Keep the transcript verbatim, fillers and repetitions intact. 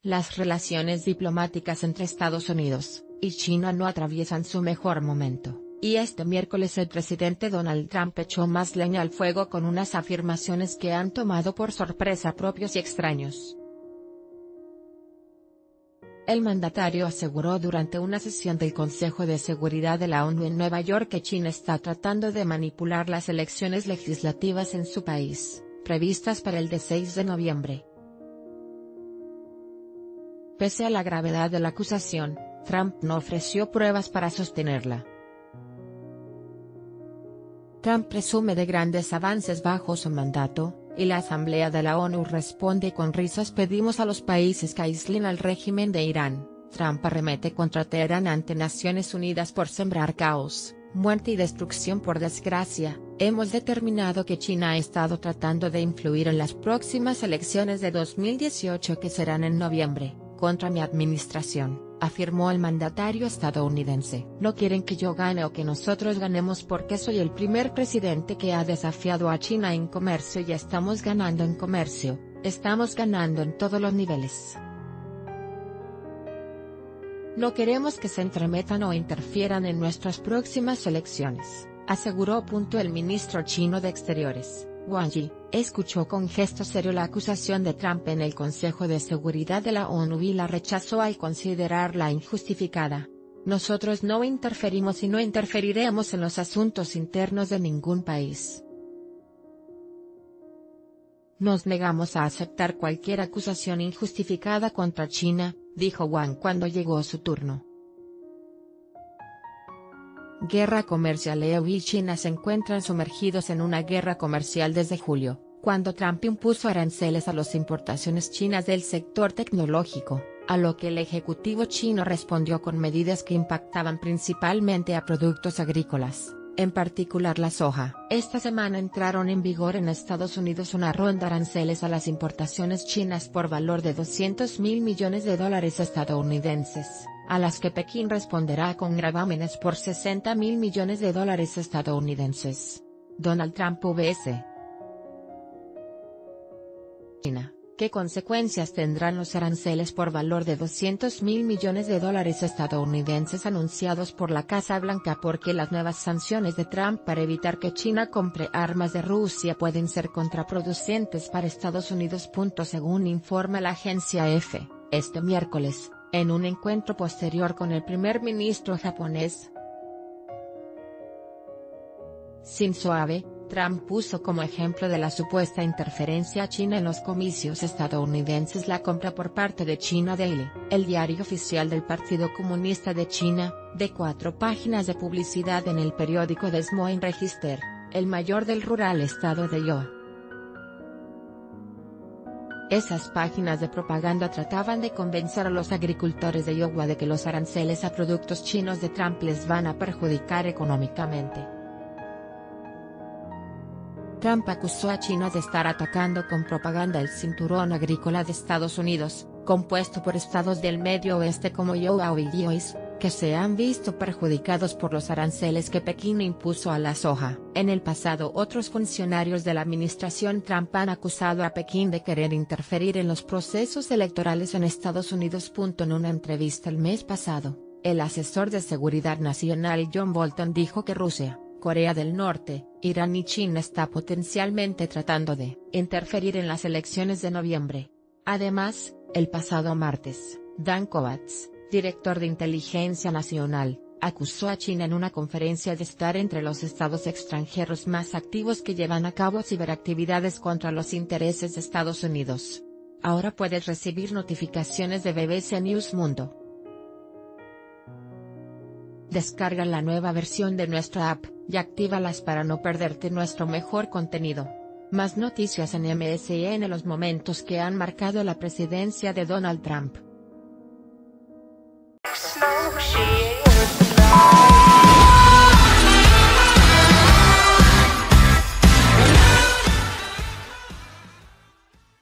Las relaciones diplomáticas entre Estados Unidos y China no atraviesan su mejor momento, y este miércoles el presidente Donald Trump echó más leña al fuego con unas afirmaciones que han tomado por sorpresa a propios y extraños. El mandatario aseguró durante una sesión del Consejo de Seguridad de la ONU en Nueva York que China está tratando de manipular las elecciones legislativas en su país, previstas para el seis de noviembre. Pese a la gravedad de la acusación, Trump no ofreció pruebas para sostenerla. Trump presume de grandes avances bajo su mandato, y la Asamblea de la ONU responde con risas. Pedimos a los países que aíslen al régimen de Irán. Trump arremete contra Teherán ante Naciones Unidas por sembrar caos, muerte y destrucción. Por desgracia, hemos determinado que China ha estado tratando de influir en las próximas elecciones de dos mil dieciocho que serán en noviembre, contra mi administración, afirmó el mandatario estadounidense. No quieren que yo gane o que nosotros ganemos porque soy el primer presidente que ha desafiado a China en comercio y estamos ganando en comercio, estamos ganando en todos los niveles. No queremos que se entremetan o interfieran en nuestras próximas elecciones, aseguró. El ministro chino de Exteriores, Wang Yi, escuchó con gesto serio la acusación de Trump en el Consejo de Seguridad de la ONU y la rechazó al considerarla injustificada. Nosotros no interferimos y no interferiremos en los asuntos internos de ningún país. Nos negamos a aceptar cualquier acusación injustificada contra China, dijo Wang cuando llegó su turno. Guerra comercial. E U y China se encuentran sumergidos en una guerra comercial desde julio, cuando Trump impuso aranceles a las importaciones chinas del sector tecnológico, a lo que el ejecutivo chino respondió con medidas que impactaban principalmente a productos agrícolas, en particular la soja. Esta semana entraron en vigor en Estados Unidos una ronda de aranceles a las importaciones chinas por valor de doscientos mil millones de dólares estadounidenses, a las que Pekín responderá con gravámenes por sesenta mil millones de dólares estadounidenses. Donald Trump vs. China. ¿Qué consecuencias tendrán los aranceles por valor de doscientos mil millones de dólares estadounidenses anunciados por la Casa Blanca? Porque las nuevas sanciones de Trump para evitar que China compre armas de Rusia pueden ser contraproducentes para Estados Unidos. Según informa la agencia A F P, este miércoles, en un encuentro posterior con el primer ministro japonés Shinzo Abe, Trump puso como ejemplo de la supuesta interferencia china en los comicios estadounidenses la compra por parte de China Daily, el diario oficial del Partido Comunista de China, de cuatro páginas de publicidad en el periódico Des Moines Register, el mayor del rural estado de Iowa. Esas páginas de propaganda trataban de convencer a los agricultores de Iowa de que los aranceles a productos chinos de Trump les van a perjudicar económicamente. Trump acusó a China de estar atacando con propaganda el cinturón agrícola de Estados Unidos, compuesto por estados del medio oeste como Iowa o Illinois, que se han visto perjudicados por los aranceles que Pekín impuso a la soja. En el pasado, otros funcionarios de la administración Trump han acusado a Pekín de querer interferir en los procesos electorales en Estados Unidos. En una entrevista el mes pasado, el asesor de seguridad nacional John Bolton dijo que Rusia, Corea del Norte, Irán y China está potencialmente tratando de interferir en las elecciones de noviembre. Además, el pasado martes, Dan Kovatz, director de Inteligencia Nacional, acusó a China en una conferencia de estar entre los estados extranjeros más activos que llevan a cabo ciberactividades contra los intereses de Estados Unidos. Ahora puedes recibir notificaciones de B B C News Mundo. Descarga la nueva versión de nuestra app, y actívalas para no perderte nuestro mejor contenido. Más noticias en M S N. Los momentos que han marcado la presidencia de Donald Trump.